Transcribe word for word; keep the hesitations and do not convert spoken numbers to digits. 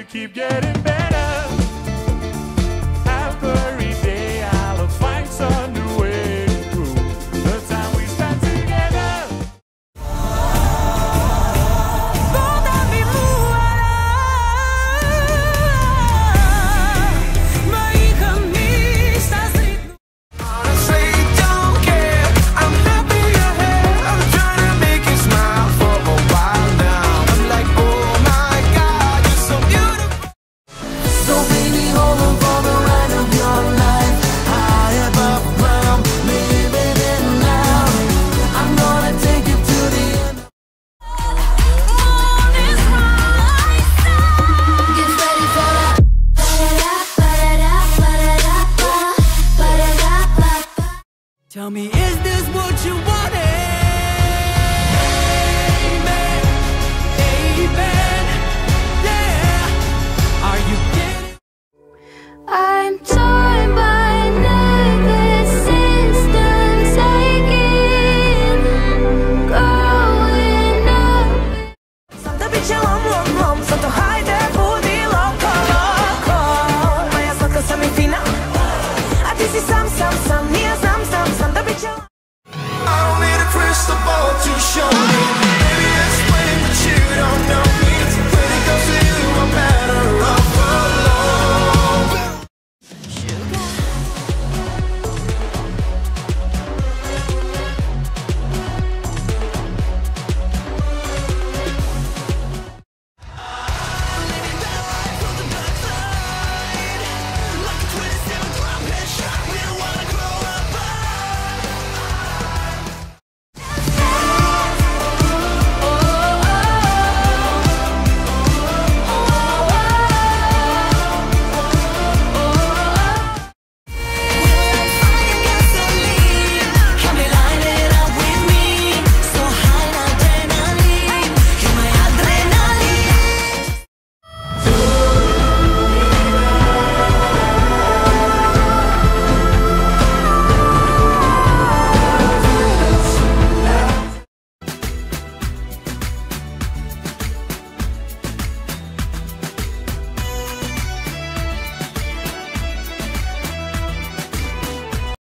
keep getting better. Every day I'll find some new way to prove the time we spend together. Honestly, don't care. I'm happy you're here. I'm trying to make you smile for a while now. I'm like, oh my God, you're so beautiful. So bring me home for the ride of your life. High above ground, living it now. I'm gonna take you to the end. Get ready for that. Tell me, is this what you want?